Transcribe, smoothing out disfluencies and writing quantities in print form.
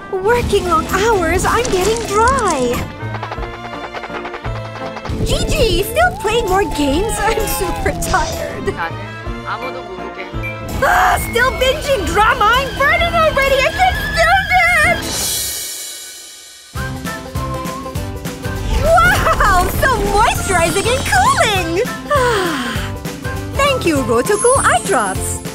Working long hours, I'm getting dry. Gigi, still playing more games? I'm super tired. 나는 아무도 모르게. Still binging drama? I'm burning already! I can't stand it! Wow! So moisturizing and cooling! Thank you, Rohto Cool Eye Drops!